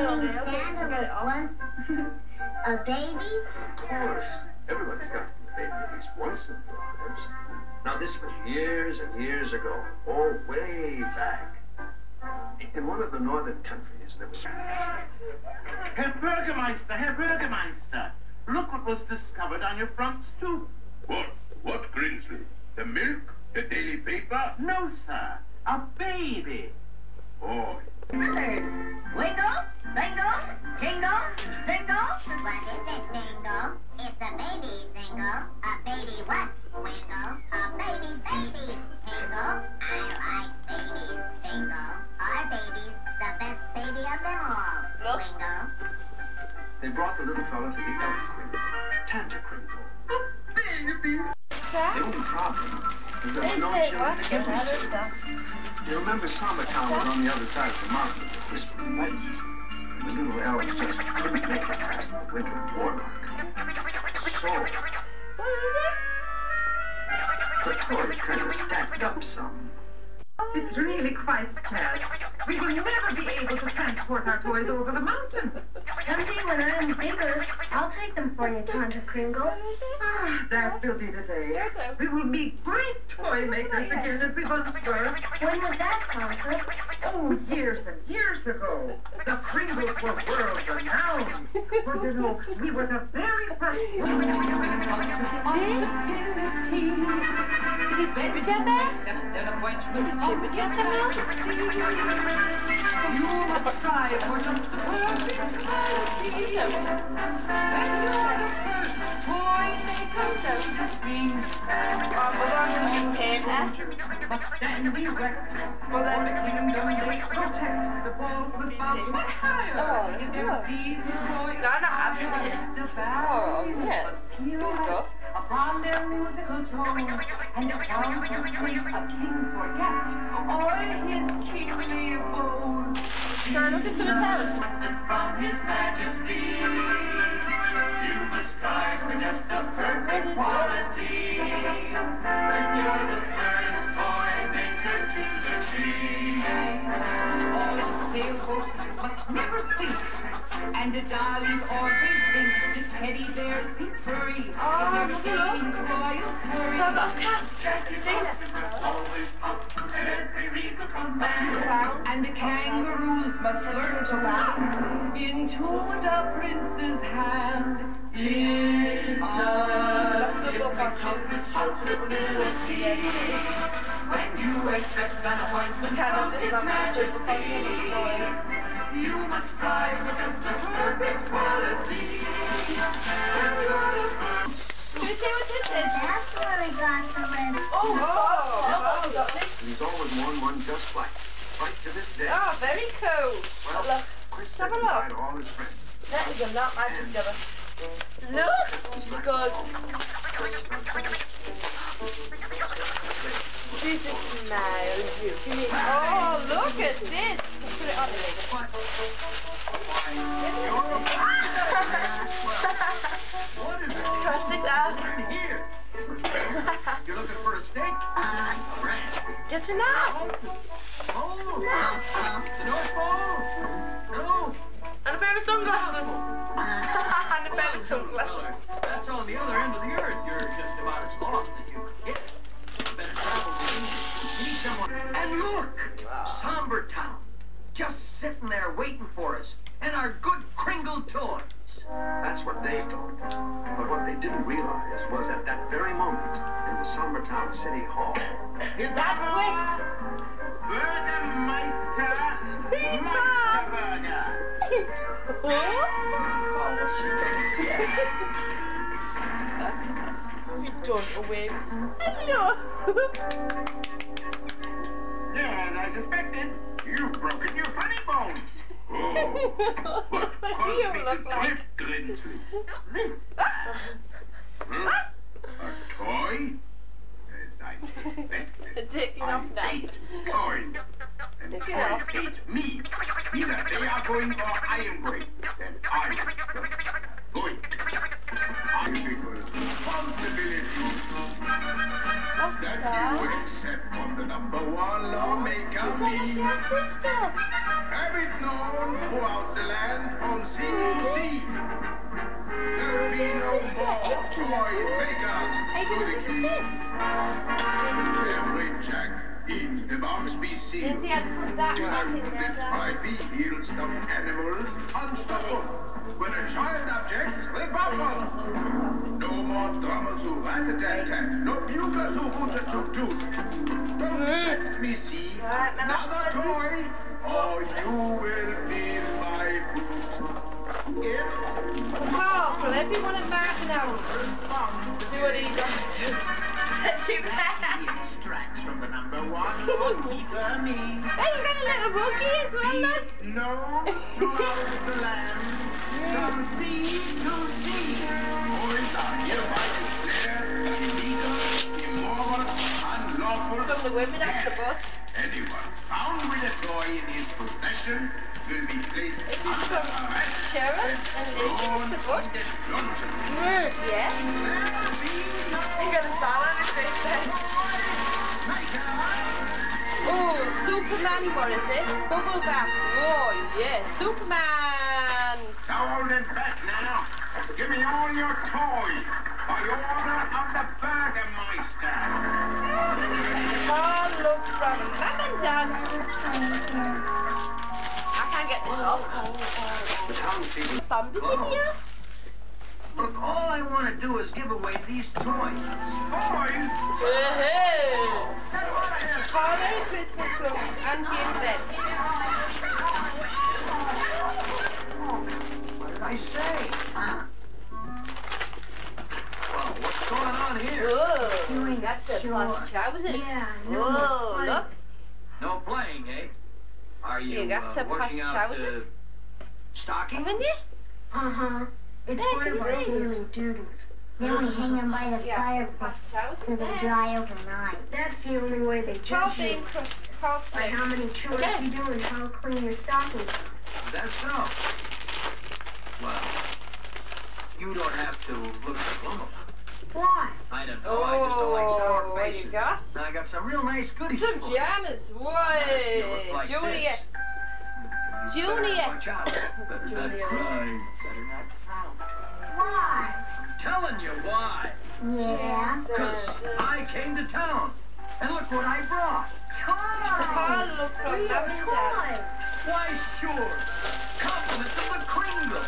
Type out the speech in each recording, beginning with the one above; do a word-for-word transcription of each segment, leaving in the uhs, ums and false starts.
mean Santa was once a baby? Of course. Everybody's got a baby at least once in their lives. Now, this was years and years ago. Oh, way back. In one of the northern countries, there was... Herr Bürgermeister, Herr Bürgermeister, look what was discovered on your front stoop. What? What, Grinsley? The milk? The daily paper? No, sir. A baby. Oh. Wingo, Bingo, Jingle, Jingle. What is it, Bingo? It's a baby, Bingo. A baby what? Wingo, a baby, baby. Bingo, I like babies. Bingo, our baby's the best baby of them all. Wingo. They brought the little fella to the elk Kringle, Tanta Kringle. Baby. The only problem is there was no children to get this. You remember Sommertown was on the other side of the mountain with whispering lights. And the little elves just couldn't make it past the winter warlock. So... What is it? The toys kind of stacked up some. It's really quite sad. We will never be able to transport our toys over the mountain. Someday when I'm bigger, I'll take them for you, Tanta Kringle. Ah, that will be the day. We will be great toy makers again as we once were. When was that, Tanta? Oh, years and years ago. The Kringles were world renowned. For you know, we were the very first Chippy Chapman? You must strive for just the perfect quality. And you're the first toy maker to sing. But stand erect. For the kingdom they protect. The balls with bobs much higher. Oh, let's If go. these toys No, no, absolutely. Oh, yes. Here we go. Upon their musical tones, and if one should sleep, a king forget all his kingly bones. Sure, look at some talent. From His Majesty, you must strive for just the perfect quality. And you're the first toy maker to the tree. All the pale horses must never sleep, and the dollies always think the teddy bears be furry. Oh, in look their at dainty royal hurry. Look, look, cat. You seen it? Always up to every regal command. And the kangaroos must learn to walk into the prince's hand. It's That's a the book responsibility. When you accept an appointment Kind of from this His one, Majesty, Majesty. you must strive for just the perfect quality. Can you see what this is? That's where we got the red. Oh, oh, oh, got this. He's always worn one just like it, right to this day. Oh, very cool. Well, Look, Chris have said a goodbye look. to all his friends. That is a lot nicer together. Look, because this is my review. Oh, look at this. Let's put it on the leg. What is it? Let's go sit down. Here. You're looking for a steak? Uh, Get to know. Oh, no phone. No. And a pair of sunglasses. uh, And a pair of sunglasses. That's on the other end of the earth. You're just about as lost as you can get. You better travel to England. You need someone. And look, Sombertown, just sitting there waiting for us, and our good Kringle toys. That's what they thought. But what they didn't realize was at that very moment in the Sombertown City Hall. Is That's quick. Bürgermeister Meisterburger. We don't away. Hello. Yeah, as I suspected, you've broken your funny bone. Oh, what You caused me look to like- drift, Grinsley? Huh? A toy? As I suspected. Taking off I now. hate toys. And Take it toys off. hate me. Either they are going or I am going. And I am going. I think it was responsibility What's that that? you accept what the number one lawmaker Is that means. your sister? Have it known throughout the land see Lindsay, I'd put that till back I'm in there, convinced by darling. these heel stuffed animals unstoppable. When a child objects, we pop one. No more drummers who rat-a-tat-tat. No buglers who hoot-a-toot-toot. Don't let me see Right, my last another toy, or you will feel my boot. It's Oh, from everyone at Martin House. See what he's up to. Teddy bear. the extracts from the number one monkey for me. Hey, you got a little monkey as well, look. No, throughout the land, from sea to sea. Boys are hereby declared illegal, immoral, unlawful. From the women off the bus. Anyone found with a toy in his possession will be placed This is under from arrest. Sharon and Lindsay off the bus. Word. Yeah. You got a smile on his face there. Oh, Superman, what is it? Bubble bath. Oh, yeah, Superman. Now hold it back now. Give me all your toys by order of the Burgermeister. All love from Mum and Dad. I can't get this off. The townspeople. Bambi video? Look, all I want to do is give away these toys. Toys? Hey. Oh, Merry Christmas from Angie and Ben. What did I say? Huh? Well, what's going on here? Whoa, that's a plush trousers. Yeah, no more Whoa, fun. look. No playing, eh? Are you, You got uh, some working plush out trousers? uh, stocking? Haven't you? Uh-huh. It's Yeah, one can of you our see? daily duties. Then we hang them by the Yeah, some fireplace plush so trousers they there. dry overnight. That's the only way they Twelve judge you. being Carl By Smith. how many chores Okay. you do and how clean your stockings are. That's so. Well, you don't have to look so glum about it. Why? I don't know. I just don't like sour Oh, what do faces. you got? Now I got some real nice goodies. Some for you. jammers. You Whoa, look like Julia. this. You better Junior. Watch out. Better not Junior. cry. Better not pout. Why? I'm telling you why. Yeah. Because I came to town. And look what I brought. It's a Carl look from Mum and Dad. Why, sure. Compliments of the Kringle.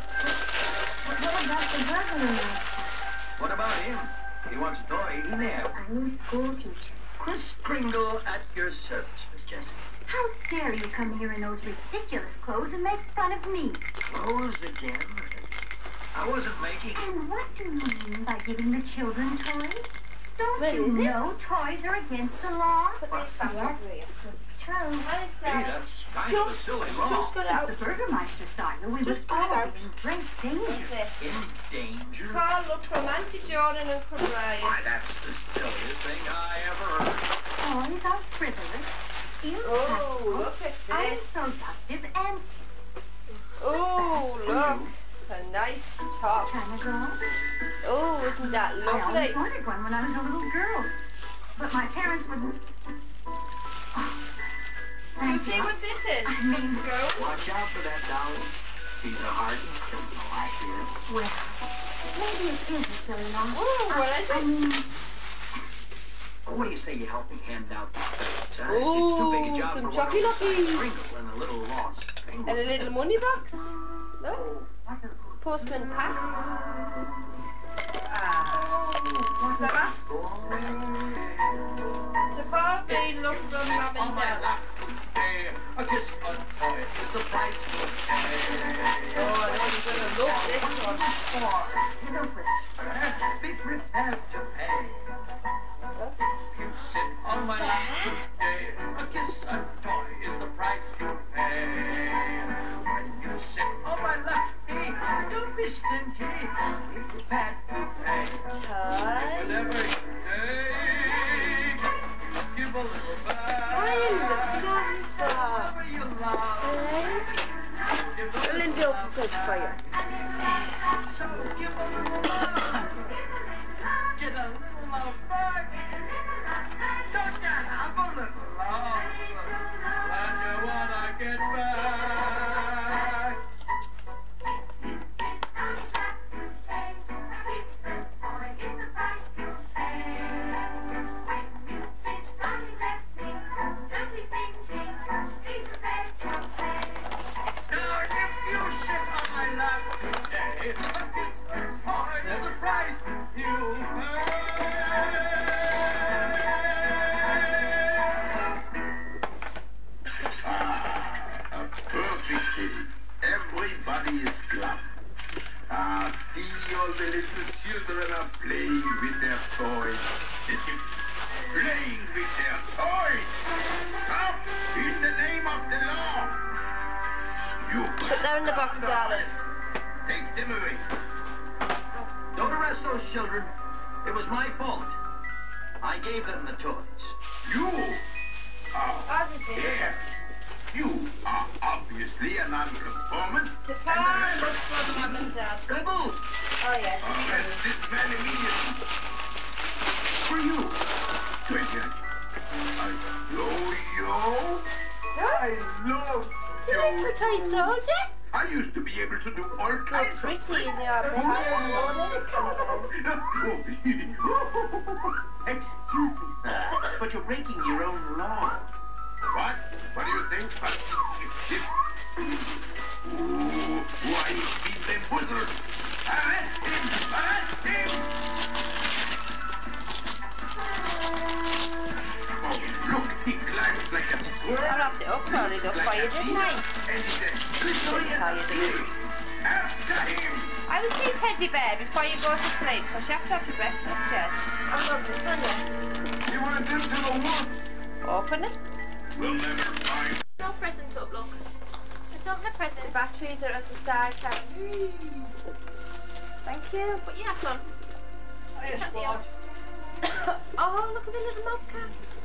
But what about the burglar master? What about him? He wants a toy. He may have. A new school teacher. Chris Kringle at your service, Miss Jensen. How dare you come here in those ridiculous clothes and make fun of me? Clothes again? I wasn't making... And what do you mean by giving the children toys? Don't What you is it? know toys are against the law? Put these back Yes, over here. it's true. What is Gee, that? that's kind of a Just, silly law. just got out. The Burgermeister style, we would Just all got out. be in great danger. What's this? In danger? Carl look from Auntie Jordan and from Ryan. Why, that's the silliest thing I ever heard. Toys are frivolous, Oh, impractical, look at this. unproductive, and Oh, look. A nice top. kind of girls. Oh, isn't that I lovely? always wanted one when I was a little girl, but my parents wouldn't. Oh, Can you thank see you. what this is? I mean, Let's go. Watch out for that, Dolly. She's a hardened criminal, I hear. well, maybe it isn't so long. Oh, what is I it? mean, What do you say you help me hand out these things, huh? Ooh, it's too big a job some for one Chucky oversized Lucky. Kringle and a little lost penguin. And a little money box. Look. what a Postman Pat. What's that? To Paul B. Look from Mum On and my Dad. lap today, a kiss, a toy, it's a price to pay. Oh, I know you're going to love this one. get over it. Be prepared to pay. You sit on my lap today, a kiss, a toy is the price you pay. When you sit on my lap, eh, don't be stingy. Be prepared to pay. Toys. Whatever you take, give a little back. Whatever you love, give a little Lindsay, open the fire. So give a little love. Get a little love back. Don't you have a little love when you wanna get back? Boys Club. Ah, see all the little children are playing with their toys. Playing with their toys. Stop is the name of the law. You Put them in the box, darling. take them away. Don't arrest those children. It was my fault. I gave them the toys. You are here. You are obviously a non-conformist. To park, look for mum and dad. Kabul! Oh, yeah. Arrest this man immediately. For you. Twenty. I yo-yo. I love yo-yo. Pretty soldier. I used to be able to do all How kinds of pretty things. they are, baby. Excuse me, sir, but you're breaking your own law. What? What do you think? Ooh, why beat them boozers? Arrest him! Arrest him! Oh, look, he climbs like a squirrel. I wrapped it up early enough for you, didn't I? And he says, Didn't tell you, did I? after him! I will see Teddy Bear before you go to sleep, because you have to have your breakfast, yes. I've got this one yet. You want to do to the wolf? Open it. We'll never find. No present up, look. It's not my present. The batteries are at the side, Karen. Thank you. Put your hat on. Yes, Bob. Oh, look at the little mob cat.